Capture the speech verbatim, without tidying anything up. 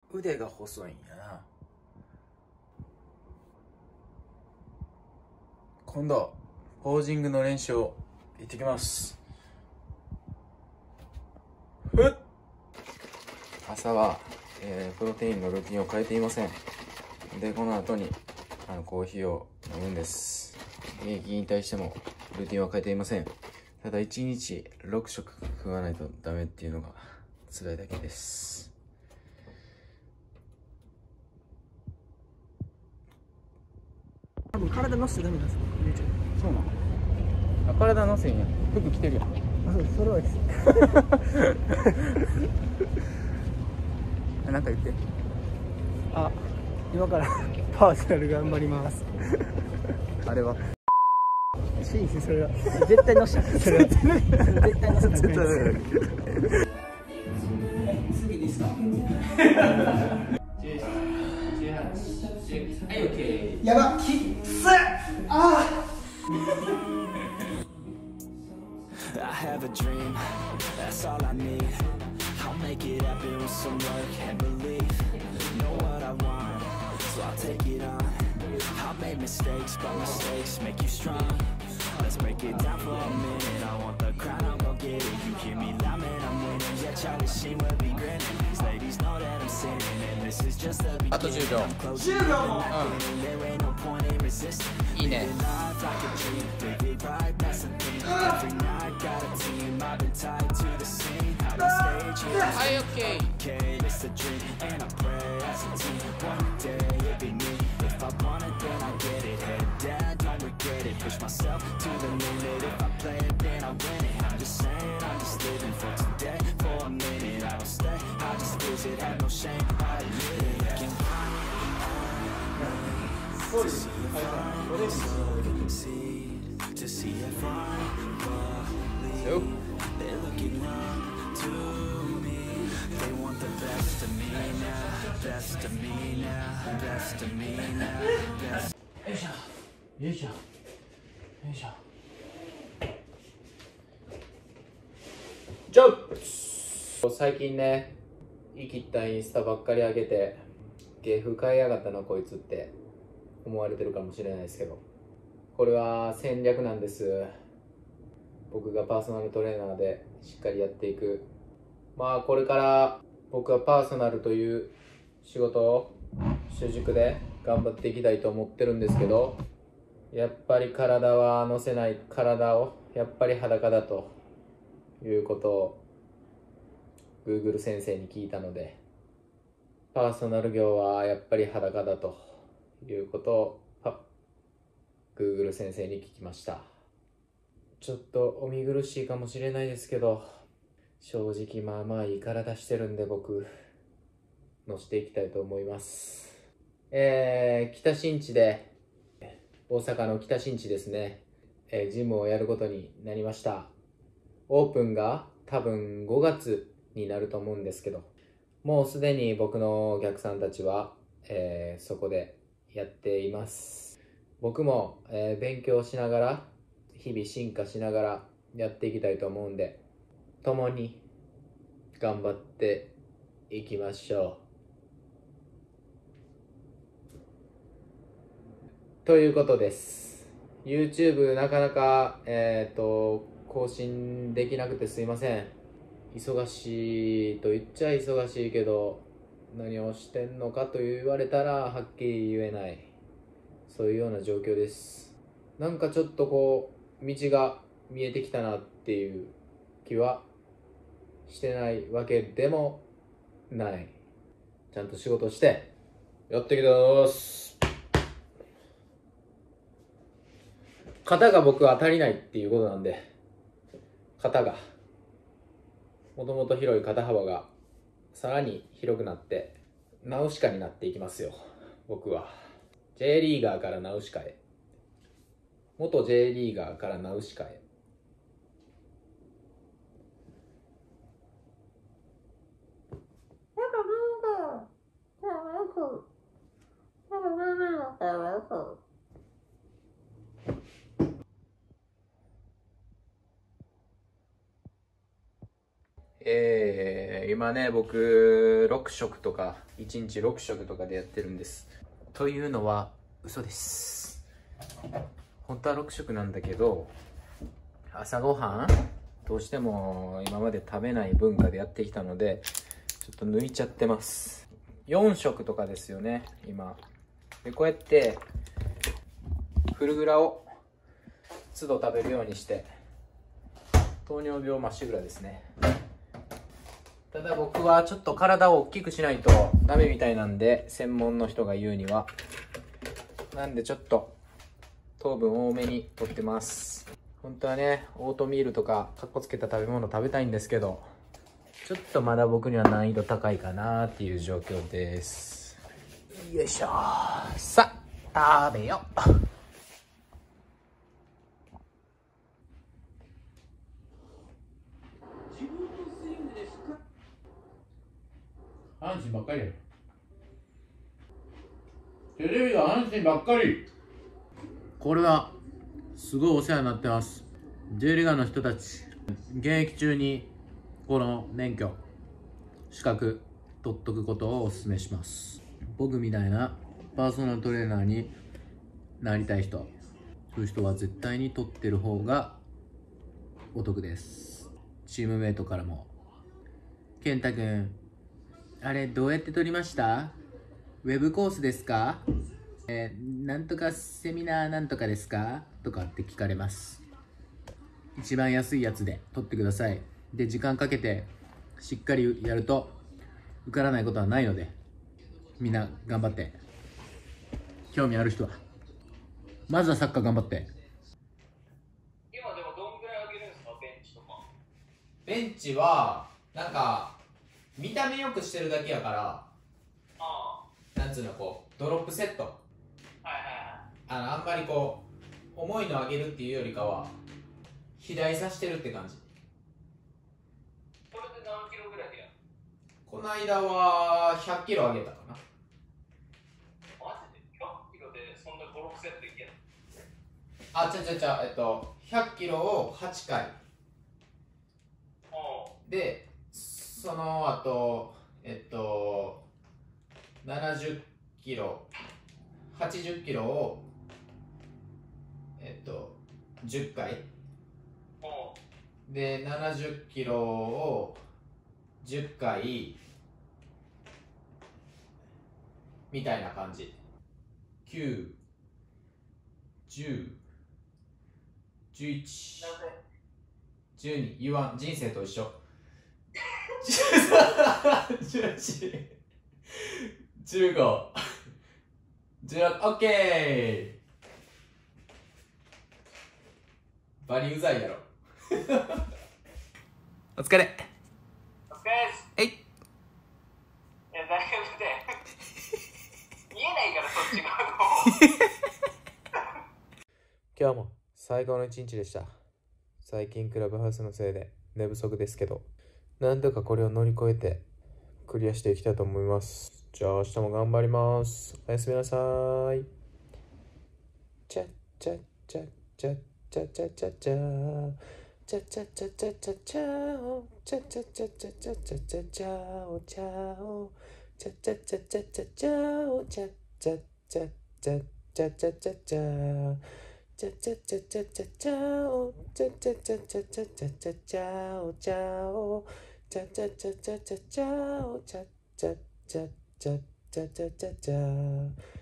腕が細いんやな。今度ポージングの練習を行ってきます。ふっ朝は、えー、プロテインのルーティンを変えていません。でこの後にあのコーヒーを飲むんです。現役引退してもルーティンは変えていません。ただいちにちろくしょく食わないとダメっていうのが辛いだけです。 多分体乗せてダメなんですよ。 そうなの？あ、体のせんやん。服着てるやん。 あ、そう、それはです。 なんか言って。 あ、今からパーソナル頑張ります。 あれは。 シーンですそれは。絶対乗せた。それは。絶対乗せた。絶対。次ですか。はい、オッケー。やば、きっつ。ああ。I have a dream, that's all I need. I'll make it happen with some work and belief. Know what I want, so I'll take it on. I'll make mistakes, but mistakes make you strong. Let's break it down for a minute. I want the crown, I'll go get it. You hear me loud, man, I'm winning. Yeah, Charlie Sheen will be grinning. These ladies know that I'm sinning, and this is just the beginning. I'm closing the night, there ain't no point in resisting. Living life like a dream, live it right, that's the thing. Every night, got a team, I've been tied to the scene. Out the stage, yeah, I'm okay. Okay, it's a dream, and I pray as a team. One day, it'll be me. If I want it, then I get it. Head down, don't regret it. Push myself to the limit. If I play it, then I win it. I'm just saying, I'm just living for today. For a minute, I don't stay. I just visit, have no shame. I admit it. Can to see if I succeed, to see if I believe. They're looking up to me. They want the best of me now, best of me now, best of me now, best. よいしょ、よいしょ、よいしょ。ジャンプ。最近ね、生きったインスタばっかり上げて芸風変えやがったなこいつって思われてるかもしれないですけど、これは戦略なんです。僕がパーソナルトレーナーでしっかりやっていく。まあこれから僕はパーソナルという仕事を主軸で頑張っていきたいと思ってるんですけど、やっぱり体は乗せない、体をやっぱり裸だということを Google 先生に聞いたので、パーソナル業はやっぱり裸だということを Google 先生に聞きました。ちょっとお見苦しいかもしれないですけど、正直まあまあいい体してるんで僕乗せていきたいと思います。えー、北新地で大阪の北新地ですね、えー、ジムをやることになりました。オープンが多分ごがつになると思うんですけど、もうすでに僕のお客さんたちは、えー、そこでやっています。僕も、えー、勉強しながら日々進化しながらやっていきたいと思うんで、共に頑張っていきましょうということです。 YouTube なかなか、えー、と更新できなくてすいません。忙しいと言っちゃ忙しいけど、何をしてんのかと言われたらはっきり言えない、そういうような状況です。なんかちょっとこう道が見えてきたなっていう気はしてないわけでもない。ちゃんと仕事してやってきたます。肩が僕は足りないっていうことなんで、肩がもともと広い肩幅がさらに広くなってナウシカになっていきますよ。僕は J リーガーからナウシカへ、元 J リーガーからナウシカへ。えー、 今ね、僕ろく食とかいちにちろく食とかでやってるんです。というのは嘘です。本当はろく食なんだけど、朝ごはんどうしても今まで食べない文化でやってきたので、ちょっと抜いちゃってます。よん食とかですよね今で。こうやってフルグラを都度食べるようにして、糖尿病まっしぐらですね。ただ僕はちょっと体を大きくしないとダメみたいなんで、専門の人が言うには。なんでちょっと糖分多めにとってます。本当はね、オートミールとかかっこつけた食べ物食べたいんですけど、ちょっとまだ僕には難易度高いかなっていう状況です。よいしょ。さあ食べよう。阪神ばっかりや。テレビが阪神ばっかり。これはすごいお世話になってます。 J リーガーの人たち、現役中にこの免許資格取っとくことをお勧めします。僕みたいなパーソナルトレーナーになりたい人、そういう人は絶対に取ってる方がお得です。チームメイトからも、健太くんあれどうやって取りました？ウェブコースですか？えー、なんとかセミナーなんとかですか？とかって聞かれます。一番安いやつで取ってください。で、時間かけてしっかりやると受からないことはないので、みんな頑張って。興味ある人はまずはサッカー頑張って。 今でもどんぐらい上げるんですか、ベンチとか。 ベンチはなんか見た目よくしてるだけやから、 あなんつうの、こうドロップセット、 あ、はいはいはい。 あのあんまりこう重いの上げるっていうよりかは肥大させてるって感じ。 それで何キロぐらいでやる？ この間はひゃっキロ上げたかな。 マジでひゃっキロでそんなご、ろくセットいける？ あ、ちゃちゃちゃ、えっとひゃっキロをはちかいで、その後えっとななじゅっキロはちじゅっキロをえっとじゅっかいで、ななじゅっキロをじゅっかいみたいな感じ。きゅう、じゅう、じゅういち、じゅうに、言わん、人生と一緒。じゅうさん、じゅうよん、じゅうご、じゅうろく、オッケー。バリうざいやろ。お疲れ。 お疲れです。 えい。 いや、大丈夫で。見えないから、そっち側の。 今日も最高の一日でした。最近クラブハウスのせいで寝不足ですけど、なんとかこれを乗り越えてクリアしていきたいと思います。じゃあ明日も頑張ります。おやすみなさい。チャッチャッチャッチャッチャッチャッチャッチャーチャッチャッチャッチャッチャッチャオチャッチャッチャッチャッチャッチャッチャッチャオチャオチャッチャッチャッチャッチャッチャオチャッチャッチャッチャッチャッチャッチャッチャチャチャチャチャチャチャオチャチャチャチャチャチャチャチャオチャオチャチャチャチャチャチャオチャチャチャチャチャチャチャチャ